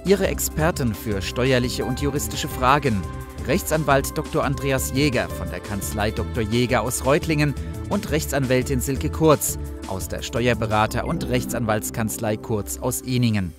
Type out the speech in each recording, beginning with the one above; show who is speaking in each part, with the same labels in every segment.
Speaker 1: Ihre Experten für steuerliche und juristische Fragen. Rechtsanwalt Dr. Andreas Jäger von der Kanzlei Dr. Jäger aus Reutlingen und Rechtsanwältin Silke Kurz aus der Steuerberater- und Rechtsanwaltskanzlei Kurz aus Ehningen.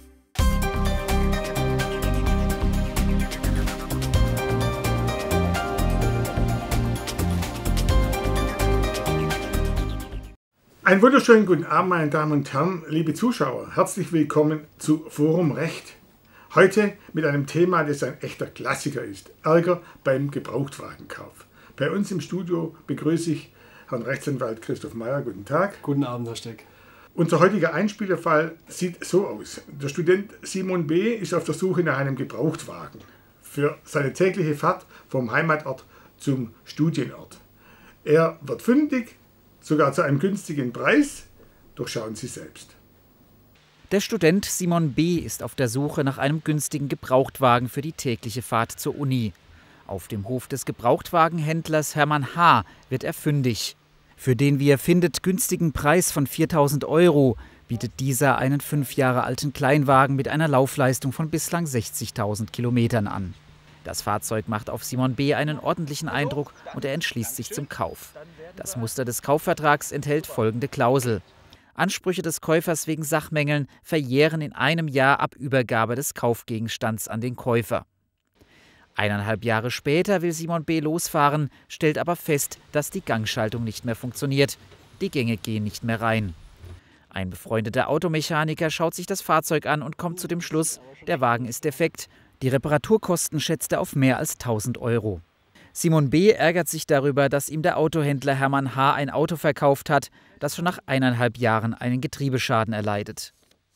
Speaker 2: Einen wunderschönen guten Abend, meine Damen und Herren, liebe Zuschauer. Herzlich willkommen zu Forum Recht. Heute mit einem Thema, das ein echter Klassiker ist: Ärger beim Gebrauchtwagenkauf. Bei uns im Studio begrüße ich Herrn Rechtsanwalt Christoph Meyer. Guten Tag.
Speaker 3: Guten Abend, Herr Steck.
Speaker 2: Unser heutiger Einspielerfall sieht so aus. Der Student Simon B. ist auf der Suche nach einem Gebrauchtwagen für seine tägliche Fahrt vom Heimatort zum Studienort. Er wird fündig, sogar zu einem günstigen Preis. Doch schauen Sie selbst.
Speaker 1: Der Student Simon B. ist auf der Suche nach einem günstigen Gebrauchtwagen für die tägliche Fahrt zur Uni. Auf dem Hof des Gebrauchtwagenhändlers Hermann H. wird er fündig. Für den, wie er findet, günstigen Preis von 4.000 Euro bietet dieser einen 5 Jahre alten Kleinwagen mit einer Laufleistung von bislang 60.000 Kilometern an. Das Fahrzeug macht auf Simon B. einen ordentlichen Eindruck und er entschließt sich zum Kauf. Das Muster des Kaufvertrags enthält folgende Klausel: Ansprüche des Käufers wegen Sachmängeln verjähren in einem Jahr ab Übergabe des Kaufgegenstands an den Käufer. 1,5 Jahre später will Simon B. losfahren, stellt aber fest, dass die Gangschaltung nicht mehr funktioniert. Die Gänge gehen nicht mehr rein. Ein befreundeter Automechaniker schaut sich das Fahrzeug an und kommt zu dem Schluss, der Wagen ist defekt. Die Reparaturkosten schätzt er auf mehr als 1.000 Euro. Simon B. ärgert sich darüber, dass ihm der Autohändler Hermann H. ein Auto verkauft hat, das schon nach 1,5 Jahren einen Getriebeschaden erleidet.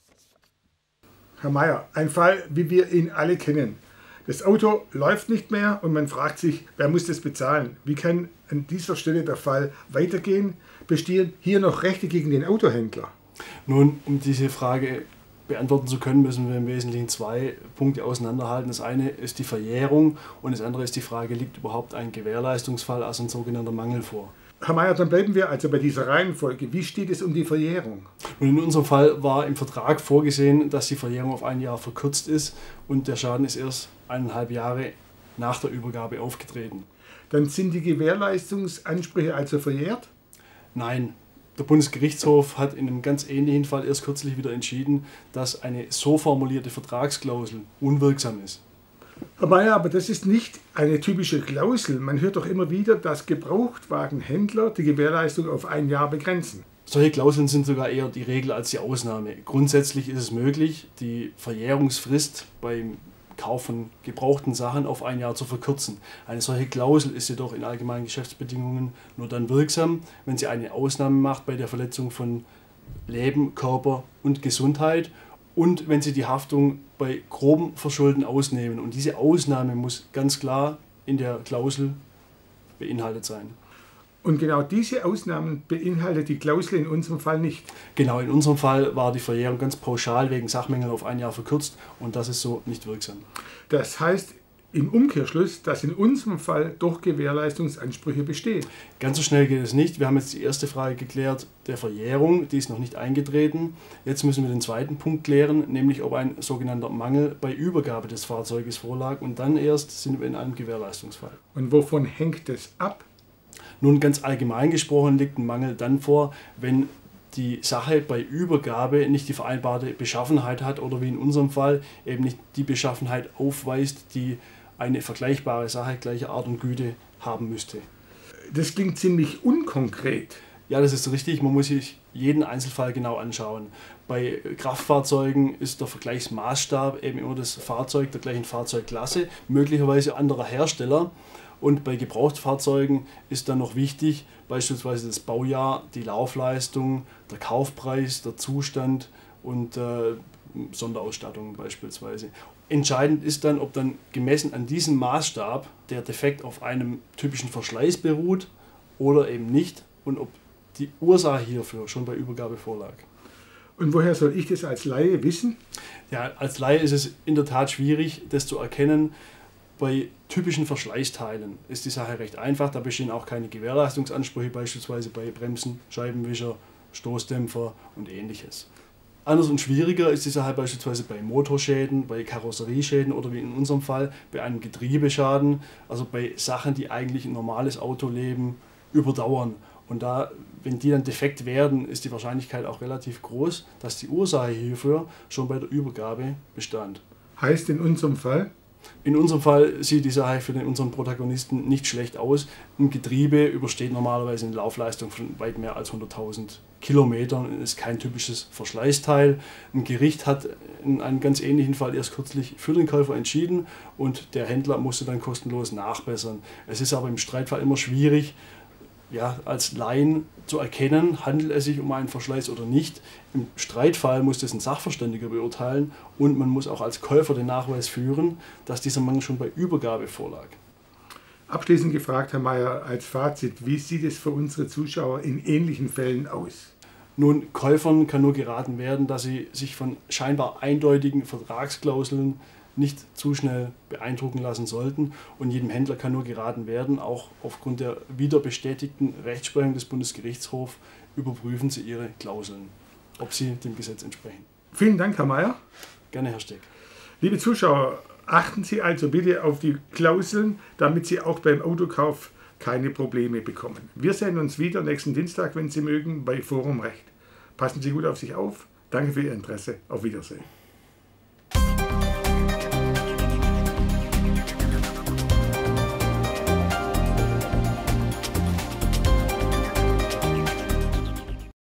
Speaker 2: Herr Meyer, ein Fall, wie wir ihn alle kennen. Das Auto läuft nicht mehr und man fragt sich, wer muss das bezahlen? Wie kann an dieser Stelle der Fall weitergehen? Bestehen hier noch Rechte gegen den Autohändler?
Speaker 3: Nun, um diese Frage beantworten zu können, müssen wir im Wesentlichen 2 Punkte auseinanderhalten. Das eine ist die Verjährung und das andere ist die Frage, liegt überhaupt ein Gewährleistungsfall, also ein sogenannter Mangel vor.
Speaker 2: Herr Meyer, dann bleiben wir also bei dieser Reihenfolge. Wie steht es um die Verjährung?
Speaker 3: Und in unserem Fall war im Vertrag vorgesehen, dass die Verjährung auf 1 Jahr verkürzt ist und der Schaden ist erst 1,5 Jahre nach der Übergabe aufgetreten.
Speaker 2: Dann sind die Gewährleistungsansprüche also verjährt?
Speaker 3: Nein. Der Bundesgerichtshof hat in einem ganz ähnlichen Fall erst kürzlich wieder entschieden, dass eine so formulierte Vertragsklausel unwirksam ist.
Speaker 2: Herr Meyer, aber das ist nicht eine typische Klausel. Man hört doch immer wieder, dass Gebrauchtwagenhändler die Gewährleistung auf 1 Jahr begrenzen.
Speaker 3: Solche Klauseln sind sogar eher die Regel als die Ausnahme. Grundsätzlich ist es möglich, die Verjährungsfrist beim Kauf von gebrauchten Sachen auf 1 Jahr zu verkürzen. Eine solche Klausel ist jedoch in allgemeinen Geschäftsbedingungen nur dann wirksam, wenn sie eine Ausnahme macht bei der Verletzung von Leben, Körper und Gesundheit und wenn sie die Haftung bei grobem Verschulden ausnehmen. Und diese Ausnahme muss ganz klar in der Klausel beinhaltet sein.
Speaker 2: Und genau diese Ausnahmen beinhaltet die Klausel in unserem Fall nicht.
Speaker 3: Genau, in unserem Fall war die Verjährung ganz pauschal wegen Sachmängeln auf 1 Jahr verkürzt und das ist so nicht wirksam. Das
Speaker 2: heißt im Umkehrschluss, dass in unserem Fall doch Gewährleistungsansprüche bestehen.
Speaker 3: Ganz so schnell geht es nicht. Wir haben jetzt die erste Frage geklärt der Verjährung, die ist noch nicht eingetreten. Jetzt müssen wir den zweiten Punkt klären, nämlich ob ein sogenannter Mangel bei Übergabe des Fahrzeuges vorlag und dann erst sind wir in einem Gewährleistungsfall.
Speaker 2: Und wovon hängt es ab?
Speaker 3: Nun, ganz allgemein gesprochen liegt ein Mangel dann vor, wenn die Sache bei Übergabe nicht die vereinbarte Beschaffenheit hat oder wie in unserem Fall eben nicht die Beschaffenheit aufweist, die eine vergleichbare Sache gleicher Art und Güte haben müsste.
Speaker 2: Das klingt ziemlich unkonkret.
Speaker 3: Ja, das ist richtig. Man muss sich jeden Einzelfall genau anschauen. Bei Kraftfahrzeugen ist der Vergleichsmaßstab eben immer das Fahrzeug der gleichen Fahrzeugklasse, möglicherweise anderer Hersteller. Und bei Gebrauchtfahrzeugen ist dann noch wichtig, beispielsweise das Baujahr, die Laufleistung, der Kaufpreis, der Zustand und Sonderausstattung beispielsweise. Entscheidend ist dann, ob dann gemessen an diesem Maßstab der Defekt auf einem typischen Verschleiß beruht oder eben nicht und ob die Ursache hierfür schon bei Übergabe vorlag.
Speaker 2: Und woher soll ich das als Laie wissen?
Speaker 3: Ja, als Laie ist es in der Tat schwierig, das zu erkennen. Bei typischen Verschleißteilen ist die Sache recht einfach. Da bestehen auch keine Gewährleistungsansprüche, beispielsweise bei Bremsen, Scheibenwischer, Stoßdämpfer und ähnliches. Anders und schwieriger ist die Sache beispielsweise bei Motorschäden, bei Karosserieschäden oder wie in unserem Fall bei einem Getriebeschaden, also bei Sachen, die eigentlich ein normales Autoleben überdauern. Und da, wenn die dann defekt werden, ist die Wahrscheinlichkeit auch relativ groß, dass die Ursache hierfür schon bei der Übergabe bestand.
Speaker 2: Heißt in unserem Fall?
Speaker 3: In unserem Fall sieht die Sache für unseren Protagonisten nicht schlecht aus. Ein Getriebe übersteht normalerweise eine Laufleistung von weit mehr als 100.000 Kilometern und ist kein typisches Verschleißteil. Ein Gericht hat in einem ganz ähnlichen Fall erst kürzlich für den Käufer entschieden und der Händler musste dann kostenlos nachbessern. Es ist aber im Streitfall immer schwierig, als Laien zu erkennen, handelt es sich um einen Verschleiß oder nicht. Im Streitfall muss das ein Sachverständiger beurteilen und man muss auch als Käufer den Nachweis führen, dass dieser Mangel schon bei Übergabe vorlag.
Speaker 2: Abschließend gefragt, Herr Mayer, als Fazit, wie sieht es für unsere Zuschauer in ähnlichen Fällen aus?
Speaker 3: Nun, Käufern kann nur geraten werden, dass sie sich von scheinbar eindeutigen Vertragsklauseln nicht zu schnell beeindrucken lassen sollten. Und jedem Händler kann nur geraten werden, auch aufgrund der wieder bestätigten Rechtsprechung des Bundesgerichtshofs, überprüfen Sie Ihre Klauseln, ob sie dem Gesetz entsprechen.
Speaker 2: Vielen Dank, Herr Mayer.
Speaker 3: Gerne, Herr Steck.
Speaker 2: Liebe Zuschauer, achten Sie also bitte auf die Klauseln, damit Sie auch beim Autokauf keine Probleme bekommen. Wir sehen uns wieder nächsten Dienstag, wenn Sie mögen, bei Forum Recht. Passen Sie gut auf sich auf. Danke für Ihr Interesse. Auf Wiedersehen.